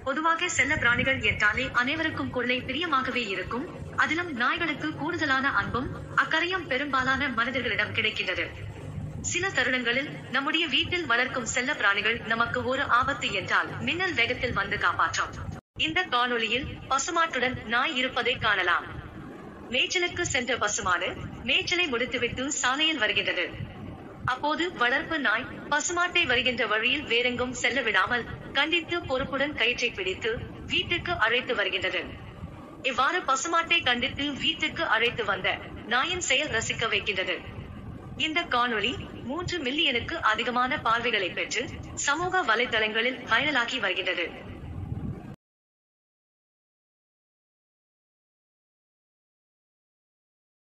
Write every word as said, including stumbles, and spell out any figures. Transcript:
பொதுவாக செல்ல பிராணிகள் என்றாலே அனைவருக்கும் கொள்ளை பிரியமாகவே இருக்கும். அதிலும் நாய்களுக்கு கூடுதலான அன்பும் அக்கறையும் பெரும்பாலான மனிதர்களிடம் கிடைக்கின்றது. சில தருணங்களில் நம்முடைய வீட்டில் வளர்க்கும் செல்ல பிராணிகள் நமக்கு ஒரு ஆபத்து என்றால் மின்னல் வேகத்தில் வந்து காப்பாற்றும். இந்த காணொளியில் பசுமாட்டுடன் நாய் இருப்பதை காணலாம். மேய்ச்சலுக்கு சென்ற பசுமாடு மேய்ச்சலை முடித்துவிட்டு சாலையில் வருகின்றது. அப்போது வளர்ப்பு நாய் பசுமாட்டை வருகின்ற வழியில் வேறெங்கும் செல்ல விடாமல் கண்டித்து பொறுப்புடன் கயிற்றை பிடித்து வீட்டுக்கு அழைத்து வருகின்றது. இவ்வாறு பசுமாட்டை கண்டித்து வீட்டுக்கு அழைத்து வந்த நாயின் செயல் ரசிக்க வைக்கின்றது. இந்த காணொளி மூன்று மில்லியனுக்கு அதிகமான பார்வைகளை பெற்று சமூக வலைதளங்களில் வைரலாகி வருகின்றது.